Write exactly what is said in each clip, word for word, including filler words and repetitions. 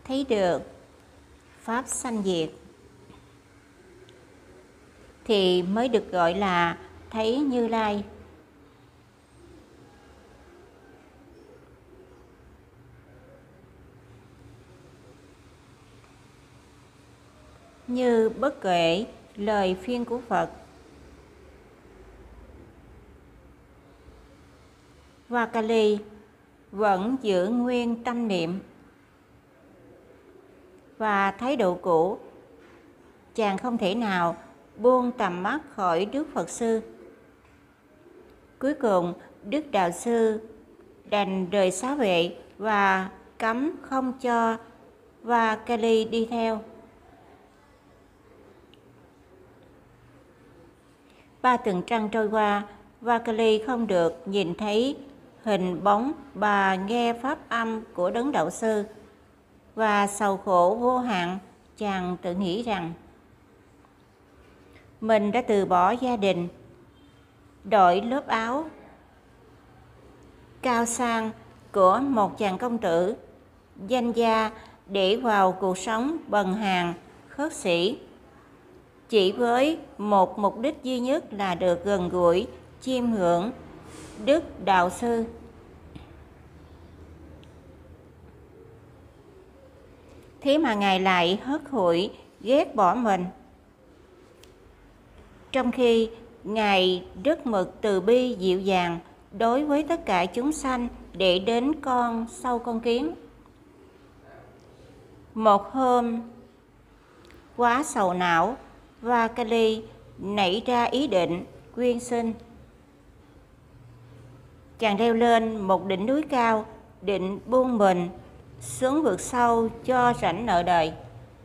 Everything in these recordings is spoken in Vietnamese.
thấy được pháp sanh diệt thì mới được gọi là thấy Như Lai. Như bất kể lời khuyên của Phật, Vakali vẫn giữ nguyên tâm niệm và thái độ cũ. Chàng không thể nào buông tầm mắt khỏi Đức Phật Sư. Cuối cùng, Đức Đạo Sư đành rời xá vệ và cấm không cho Vakali đi theo. Ba tuần trăng trôi qua, Vakali không được nhìn thấy hình bóng bà nghe pháp âm của Đấng Đạo Sư, và sầu khổ vô hạn. Chàng tự nghĩ rằng mình đã từ bỏ gia đình, đội lớp áo cao sang của một chàng công tử danh gia để vào cuộc sống bần hàn khất sĩ, chỉ với một mục đích duy nhất là được gần gũi chiêm ngưỡng Đức Đạo Sư. Thế mà Ngài lại hất hủi ghét bỏ mình, trong khi Ngài rất mực từ bi dịu dàng đối với tất cả chúng sanh để đến con sâu con kiến. Một hôm, quá sầu não, Vakali nảy ra ý định quyên sinh. Chàng leo lên một đỉnh núi cao, định buông mình xuống vực sâu cho rảnh nợ đời.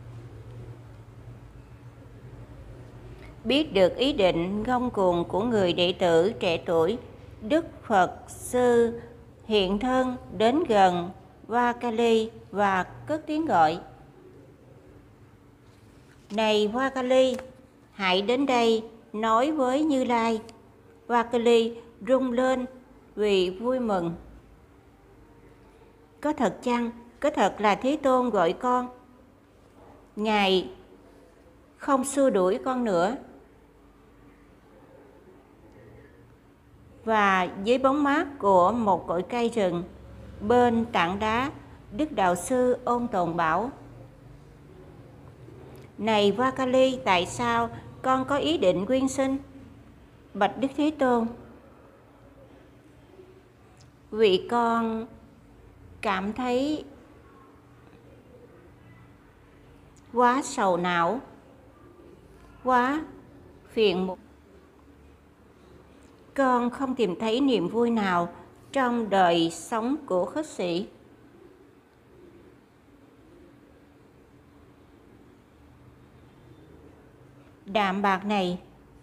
Biết được ý định ngông cuồng của người đệ tử trẻ tuổi, Đức Phật Sư hiện thân đến gần Vakali và cất tiếng gọi: "Này Vakali, hãy đến đây nói với Như Lai." Vakali rung lên vì vui mừng. Có thật chăng? Có thật là Thế Tôn gọi con? Ngài không xua đuổi con nữa. Và dưới bóng mát của một cội cây rừng, bên tảng đá, Đức Đạo Sư ôn tồn bảo: "Này Vakali, tại sao con có ý định quyên sinh?" Bạch Đức Thế Tôn: "Vì con cảm thấy quá sầu não, quá phiền muộn. Con không tìm thấy niềm vui nào trong đời sống của khất sĩ. Đạm bạc này,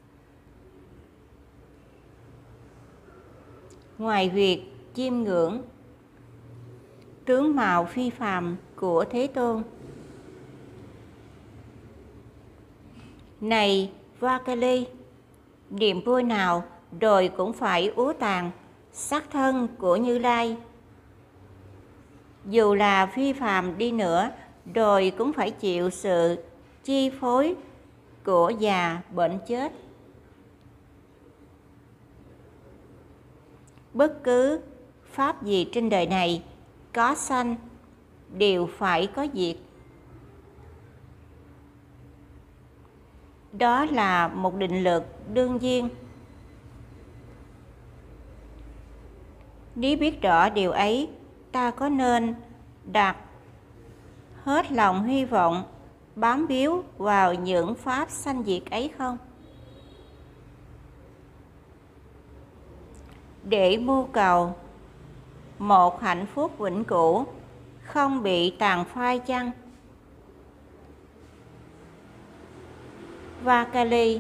ngoài việc chiêm ngưỡng tướng mạo phi phàm của Thế Tôn, này Vakali, niềm vui nào rồi cũng phải úa tàn xác thân của Như Lai. Dù là phi phàm đi nữa, rồi cũng phải chịu sự chi phối của già bệnh chết. Bất cứ pháp gì trên đời này có sanh đều phải có diệt. Đó là một định luật đương nhiên. Nếu biết rõ điều ấy, ta có nên đặt hết lòng hy vọng bám víu vào những pháp sanh diệt ấy không? Để mưu cầu một hạnh phúc vĩnh cửu không bị tàn phai chăng? Vakali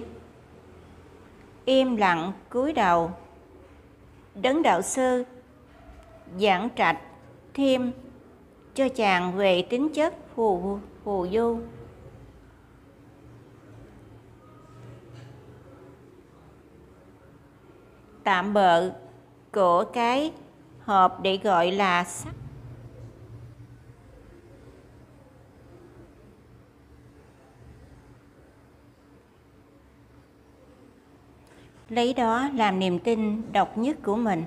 im lặng cúi đầu. Đấng Đạo Sư giảng trạch thêm cho chàng về tính chất phù phù du. Tạm bợ của cái hộp để gọi là sắc. lấy đó làm niềm tin độc nhất của mình.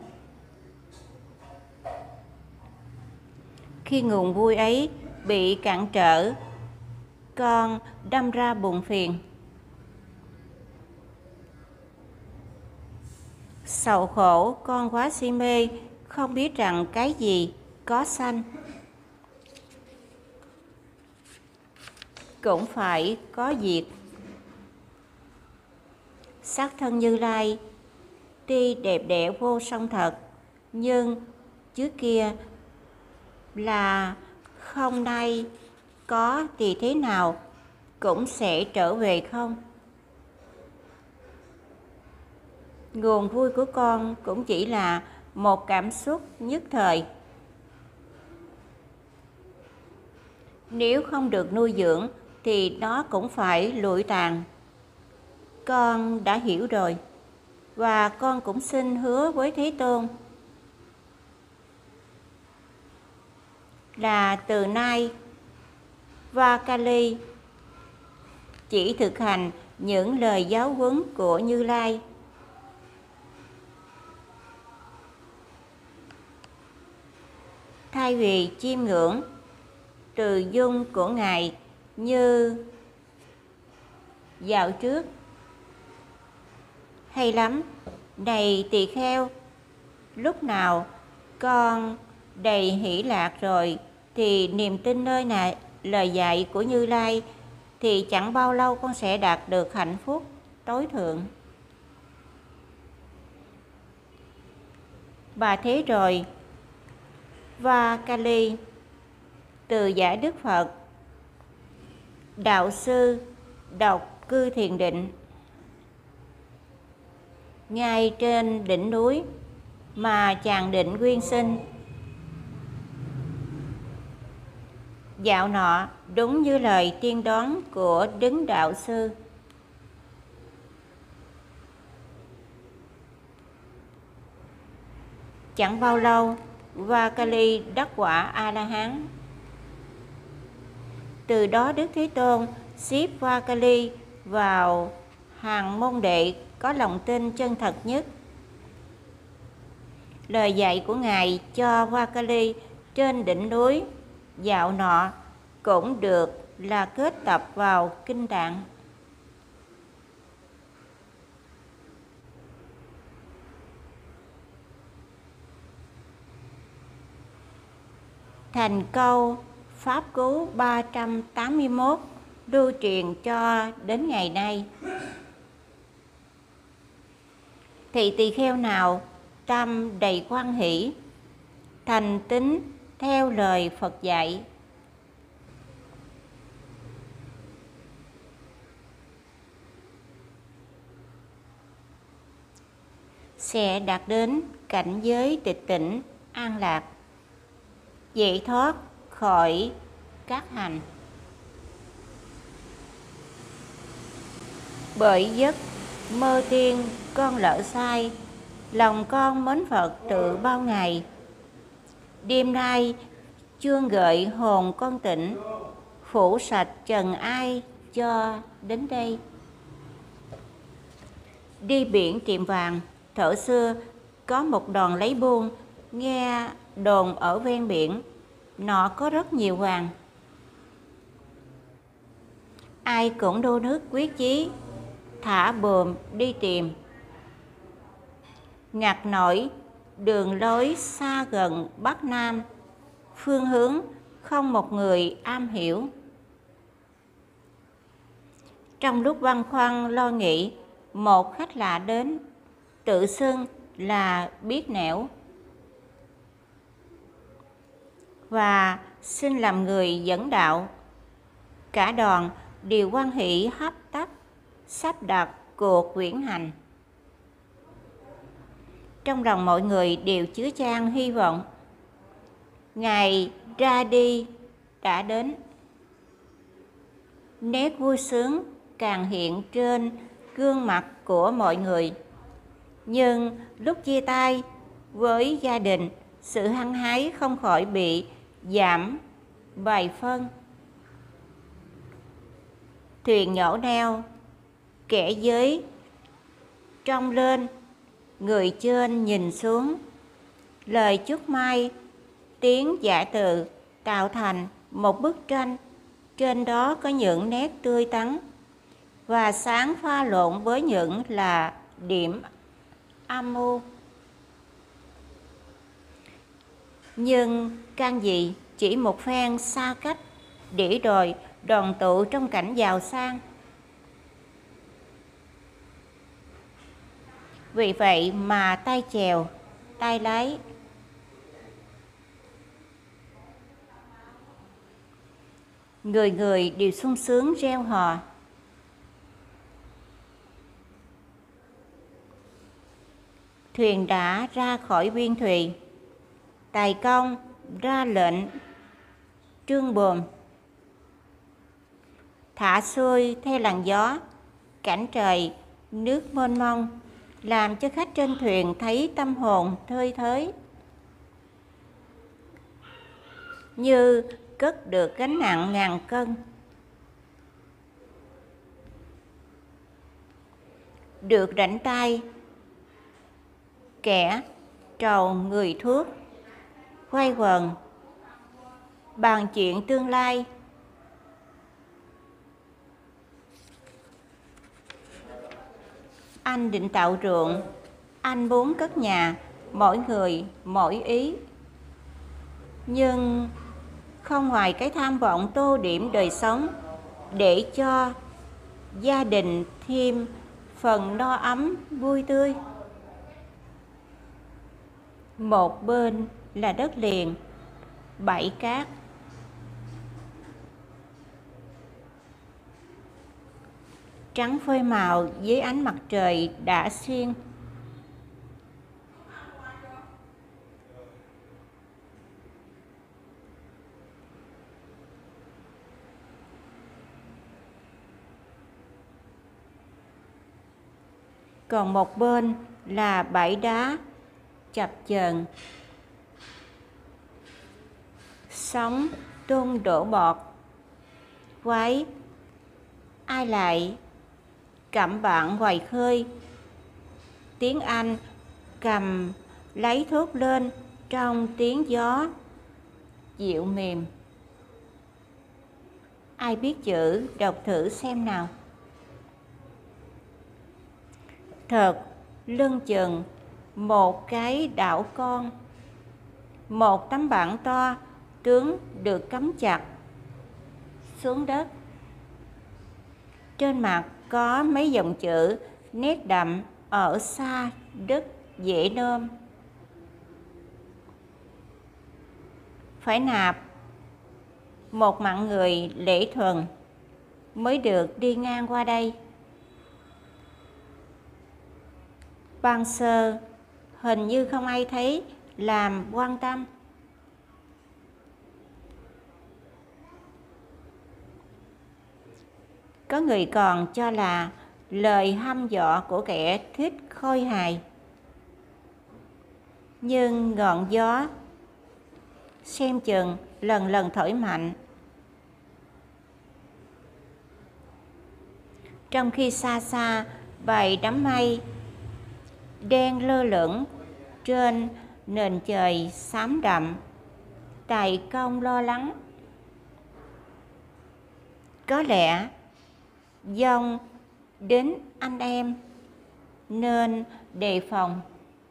Khi nguồn vui ấy bị cản trở, con đâm ra buồn phiền. Sầu khổ con quá si mê, không biết rằng cái gì có sanh cũng phải có diệt. Sắc thân Như Lai tuy đẹp đẽ vô song thật, nhưng trước kia là không, nay có thì thế nào cũng sẽ trở về không. Nguồn vui của con cũng chỉ là một cảm xúc nhất thời. Nếu không được nuôi dưỡng thì nó cũng phải lụi tàn. Con đã hiểu rồi, và con cũng xin hứa với Thế Tôn là từ nay Vakali chỉ thực hành những lời giáo huấn của Như Lai. Thay vì chiêm ngưỡng từ dung của Ngài như dạo trước. Hay lắm, này tỳ kheo, lúc nào con đầy hỷ lạc rồi thì niềm tin nơi này lời dạy của Như Lai thì chẳng bao lâu con sẽ đạt được hạnh phúc tối thượng. Và thế rồi Vakali, từ giả Đức Phật, đạo sư độc cư thiền định ngay trên đỉnh núi mà chàng định nguyên sinh. Dạo nọ, đúng như lời tiên đoán của Đấng đạo sư, chẳng bao lâu Vakali đắc quả A-la-hán. Từ đó Đức Thế Tôn xếp Vakali vào hàng môn đệ có lòng tin chân thật nhất. Lời dạy của Ngài cho Vakali trên đỉnh núi dạo nọ cũng được là kết tập vào kinh tạng. Thành câu Pháp Cú ba trăm tám mươi mốt lưu truyền cho đến ngày nay. Thì tỳ kheo nào tâm đầy hoan hỷ, thành tín theo lời Phật dạy, sẽ đạt đến cảnh giới tịch tỉnh an lạc, giải thoát khỏi các hành. Bởi giấc mơ tiên con lỡ sai, lòng con mến Phật từ bao ngày. Đêm nay chuông gợi hồn con tỉnh, phủ sạch trần ai cho đến đây. Đi biển tiệm vàng, thuở xưa có một đoàn lấy buôn, nghe đồn ở ven biển nọ có rất nhiều vàng. Ai cũng đô nước quyết chí, thả buồm đi tìm. Ngặt nổi đường lối xa gần Bắc Nam, phương hướng không một người am hiểu. Trong lúc băn khoăn lo nghĩ, một khách lạ đến, tự xưng là biết nẻo và xin làm người dẫn đạo. Cả đoàn đều hoan hỷ hấp tấp sắp đặt cuộc viễn hành. Trong lòng mọi người đều chứa chan hy vọng. Ngày ra đi đã đến. Nét vui sướng càng hiện trên gương mặt của mọi người. Nhưng lúc chia tay với gia đình, sự hăng hái không khỏi bị giảm vài phân. Thuyền nhổ neo, kẻ giới trông lên, người trên nhìn xuống. Lời chúc may, tiếng giải từ tạo thành một bức tranh. Trên đó có những nét tươi tắn và sáng pha lộn với những là điểm âm mưu. Nhưng can gì chỉ một phen xa cách để rồi đoàn tụ trong cảnh giàu sang. Vì vậy mà tay chèo, tay lái, người người đều sung sướng reo hò. Thuyền đã ra khỏi biên thùy. Tài công ra lệnh trương buồm, thả xuôi theo làn gió. Cảnh trời nước mênh mông làm cho khách trên thuyền thấy tâm hồn thơi thới, như cất được gánh nặng ngàn cân. Được rảnh tay kẻ trầu người thuốc, quay quần bàn chuyện tương lai. Anh định tạo ruộng, anh muốn cất nhà, mỗi người mỗi ý. Nhưng không ngoài cái tham vọng tô điểm đời sống để cho gia đình thêm phần no ấm vui tươi. Một bên là đất liền, bãi cát, trắng phơi màu dưới ánh mặt trời đã xuyên. Còn một bên là bãi đá chập chờn, sóng tuôn đổ bọt. Quái ai lại cặm bạn ngoài khơi. Tiếng Anh cầm lấy thốt lên trong tiếng gió dịu mềm. Ai biết chữ đọc thử xem nào. Thật lưng chừng một cái đảo con, một tấm bảng to tướng được cắm chặt xuống đất. Trên mặt có mấy dòng chữ nét đậm ở xa đất dễ nôm. Phải nạp một mạng người lễ thuần mới được đi ngang qua đây. Ban sơ hình như không ai thấy làm quan tâm. Có người còn cho là lời hăm dọa của kẻ thích khôi hài. Nhưng ngọn gió xem chừng lần lần thổi mạnh. Trong khi xa xa vài đám mây đen lơ lửng trên nền trời xám đậm, Tài công lo lắng. Có lẽ dông đến anh em nên đề phòng.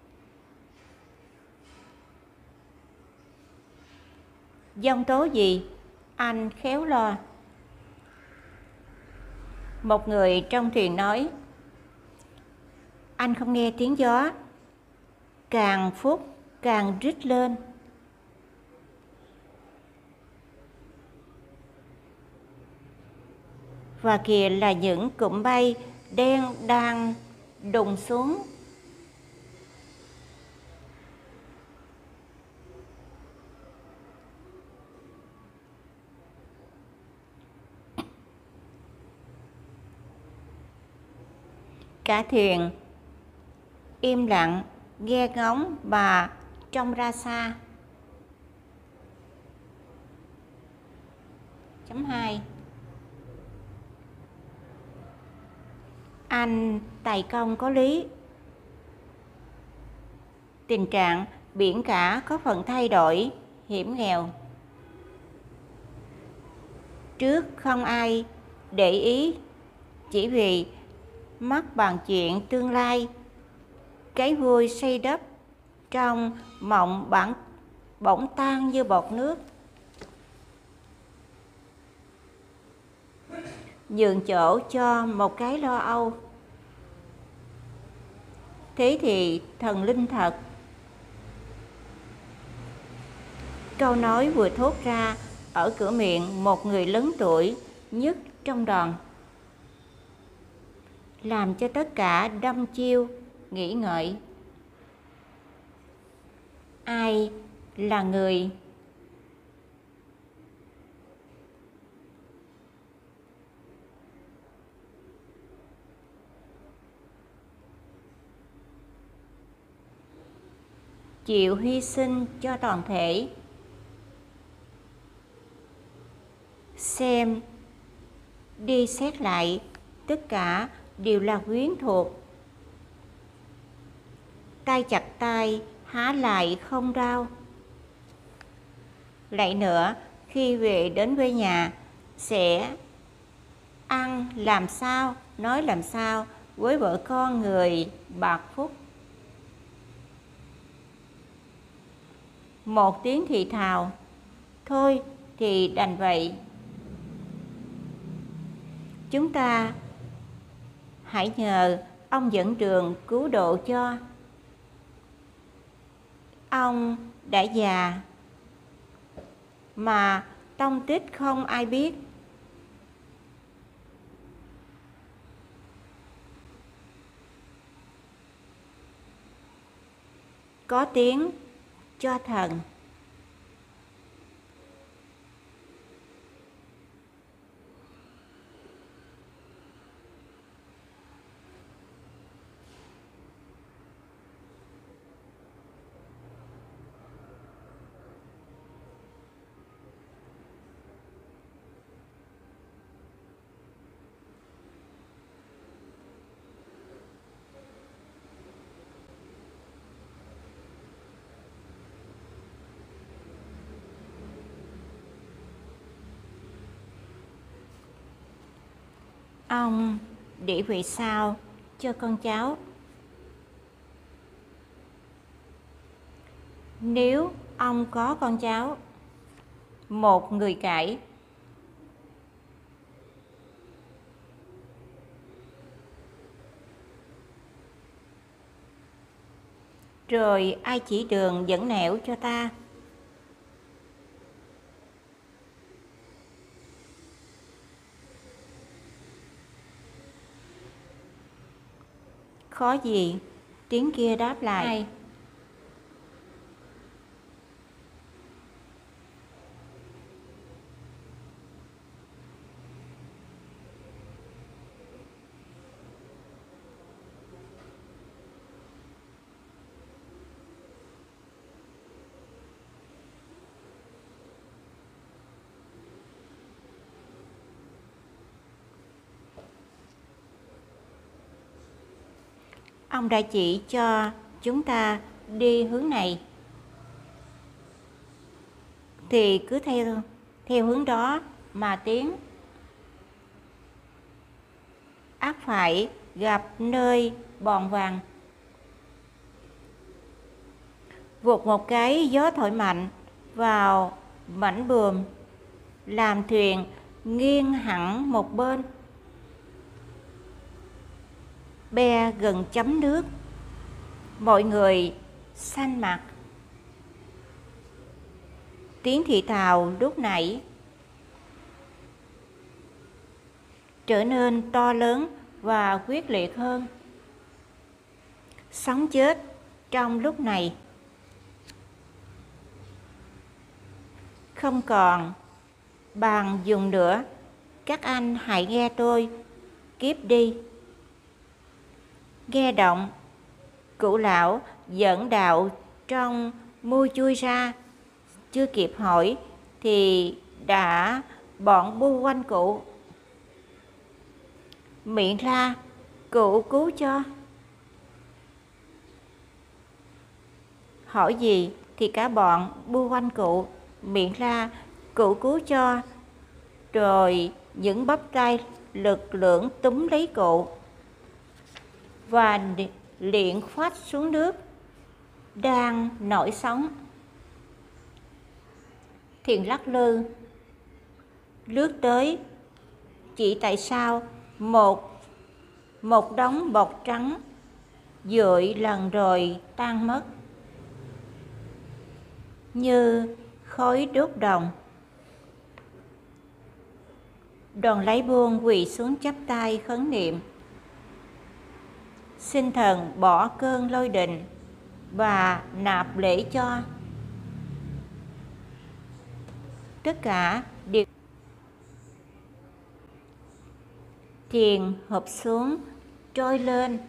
Dông tố gì anh khéo lo. Một người trong thuyền nói, anh không nghe tiếng gió, càng phút càng rít lên. Và kìa là những cụm bay đen đang đùng xuống. Cả thuyền im lặng nghe ngóng và trông ra xa. Chấm hai. Anh Tài công có lý. Tình trạng biển cả có phần thay đổi, hiểm nghèo. Trước không ai để ý, chỉ vì mắc bàn chuyện tương lai, cái vui xây đắp trong mộng bản bỗng tan như bọt nước. Nhường chỗ cho một cái lo âu. Thế thì thần linh thật. Câu nói vừa thốt ra ở cửa miệng một người lớn tuổi nhất trong đoàn, làm cho tất cả đăm chiêu nghĩ ngợi. Ai là người chịu hy sinh cho toàn thể? Xem đi xét lại, tất cả đều là quyến thuộc. Tay chặt tay, há lại không đau. Lại nữa, khi về đến quê nhà, sẽ ăn làm sao, nói làm sao với vợ con người bạc phúc. Một tiếng thì thào, thôi thì đành vậy. Chúng ta hãy nhờ ông dẫn đường cứu độ cho. Ông đã già mà tông tích không ai biết. Có tiếng cho thần. Ông để về sau cho con cháu. Nếu ông có con cháu, một người cãi, rồi ai chỉ đường dẫn nẻo cho ta? Khó gì? Tiếng kia đáp lại. Hay. Ông đã chỉ cho chúng ta đi hướng này, thì cứ theo theo hướng đó mà tiến. Ắt phải gặp nơi bòn vàng. Vụt một cái gió thổi mạnh vào mảnh buồm, làm thuyền nghiêng hẳn một bên. Be gần chấm nước, mọi người xanh mặt. Tiếng thì thào lúc nãy trở nên to lớn và quyết liệt hơn. Sống chết trong lúc này không còn bàn dùng nữa. Các anh hãy nghe tôi, kiếp đi. Nghe động, cụ lão dẫn đạo trong mui chui ra, chưa kịp hỏi thì đã bọn bu quanh cụ. Miệng la, cụ cứu cho. hỏi gì thì cả bọn bu quanh cụ, miệng la cụ cứu cho, rồi những bắp tay lực lưỡng túm lấy cụ và liệng phách xuống nước đang nổi sóng. Thuyền lắc lư lướt tới, chỉ tại sao một một đống bọt trắng dội lần rồi tan mất như khói đốt đồng. Đoàn lấy buông quỳ xuống chắp tay khấn niệm, xin thần bỏ cơn lôi đình và nạp lễ cho. Tất cả đều thiền hợp xuống trôi lên,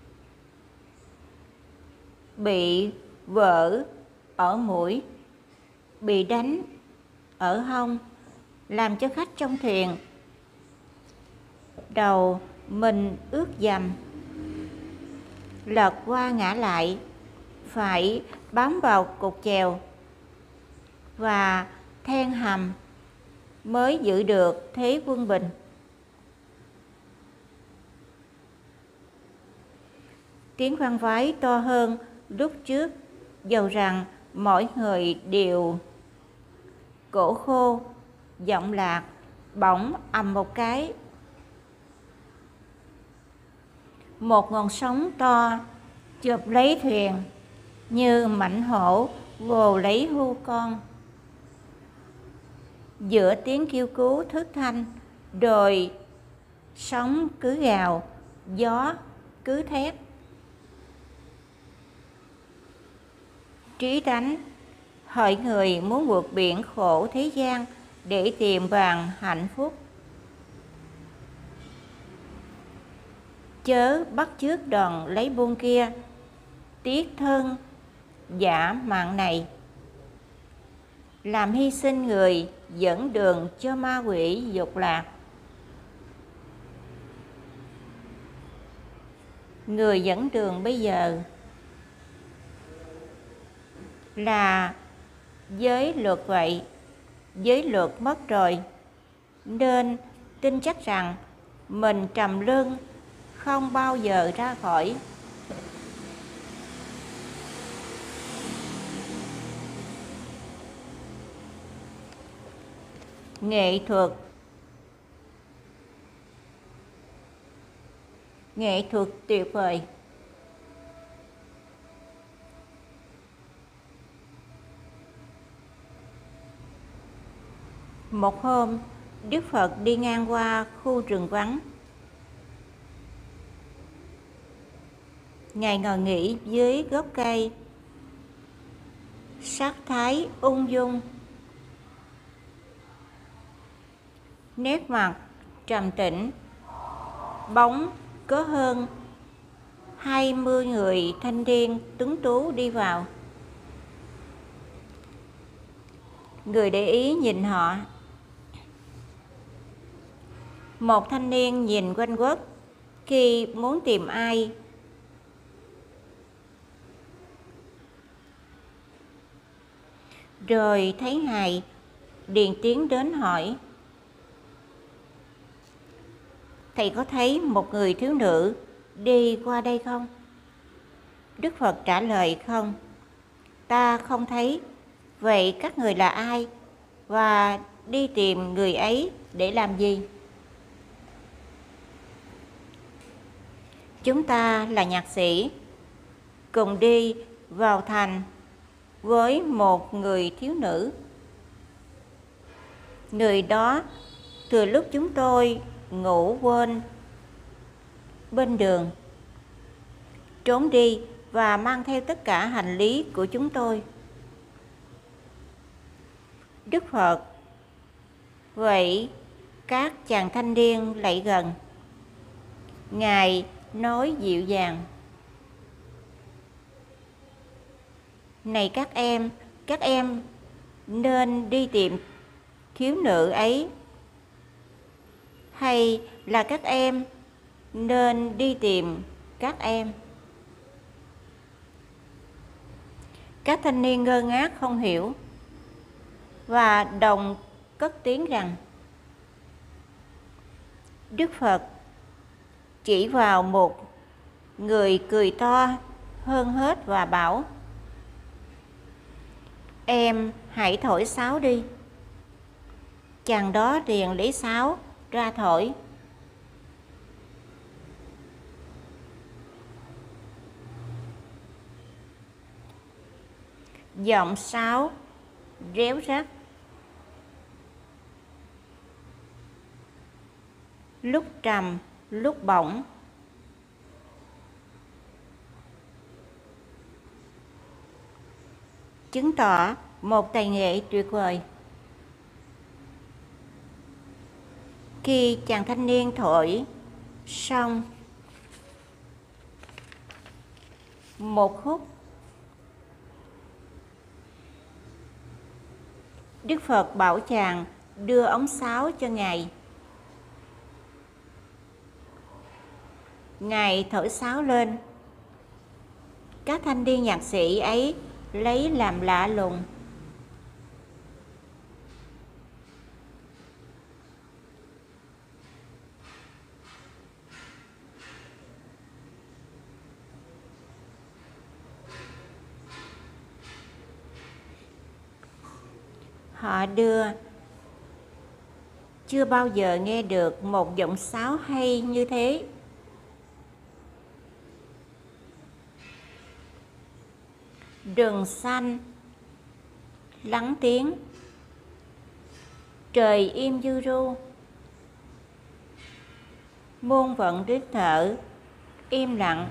bị vỡ ở mũi, bị đánh ở hông, làm cho khách trong thuyền đầu mình ướt dầm, lật qua ngã lại, phải bám vào cột chèo và then hầm mới giữ được thế quân bình. Tiếng vang vái to hơn lúc trước, dầu rằng mỗi người đều cổ khô, giọng lạc, bỗng ầm một cái. Một ngọn sóng to chụp lấy thuyền như mãnh hổ vồ lấy hươu con. Giữa tiếng kêu cứu thất thanh, rồi sóng cứ gào, gió cứ thét. Trí tánh hỡi người muốn vượt biển khổ thế gian để tìm vàng hạnh phúc, chớ bắt chước đòn lấy buông kia, tiếc thân giả mạng này, làm hy sinh người dẫn đường cho ma quỷ dục lạc. Người dẫn đường bây giờ là giới luật vậy, giới luật mất rồi, nên tin chắc rằng mình trầm luân không bao giờ ra khỏi. Nghệ thuật Nghệ thuật tuyệt vời. Một hôm, Đức Phật đi ngang qua khu rừng vắng. Ngài ngồi nghỉ dưới gốc cây, sắc thái ung dung, nét mặt trầm tĩnh. Bóng có hơn hai mươi người thanh niên tuấn tú đi vào. Người để ý nhìn họ. Một thanh niên nhìn quanh quất khi muốn tìm ai. Rồi thấy Ngài, liền tiến đến hỏi: Thầy có thấy một người thiếu nữ đi qua đây không? Đức Phật trả lời: Không, ta không thấy. Vậy các người là ai và đi tìm người ấy để làm gì? Chúng ta là nhạc sĩ, cùng đi vào thành với một người thiếu nữ. Người đó từ lúc chúng tôi ngủ quên bên đường, trốn đi và mang theo tất cả hành lý của chúng tôi. Đức Phật vậy các chàng thanh niên lại gần. Ngài nói dịu dàng: Này các em, các em nên đi tìm thiếu nữ ấy, hay là các em nên đi tìm các em? Các thanh niên ngơ ngác không hiểu và đồng cất tiếng rằng: Đức Phật chỉ vào một người cười to hơn hết và bảo: Em hãy thổi sáo đi. Chàng đó liền lấy sáo ra thổi. Giọng sáo réo rắt, lúc trầm lúc bổng, chứng tỏ một tài nghệ tuyệt vời. Khi chàng thanh niên thổi xong một khúc, Đức Phật bảo chàng đưa ống sáo cho Ngài. Ngài thổi sáo lên. Các thanh niên nhạc sĩ ấy lấy làm lạ lùng. Họ đưa chưa bao giờ nghe được một giọng sáo hay như thế. Rừng xanh lắng tiếng, trời im du ru, muôn vận đích thở im lặng.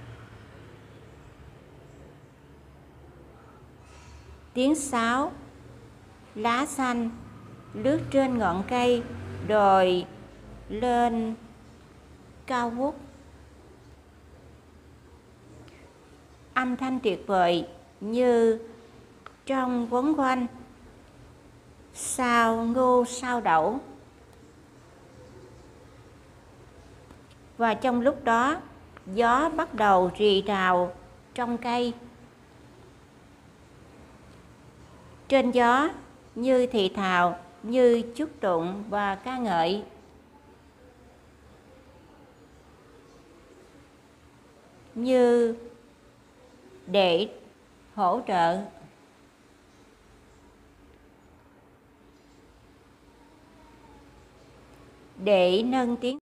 Tiếng sáo lá xanh lướt trên ngọn cây đồi lên cao vút. Âm thanh tuyệt vời như trong quấn quanh sao ngô sao đậu. Và trong lúc đó, gió bắt đầu rì rào trong cây. Trên gió như thì thào, như chúc tụng và ca ngợi. Như để hỗ trợ, để nâng tiếng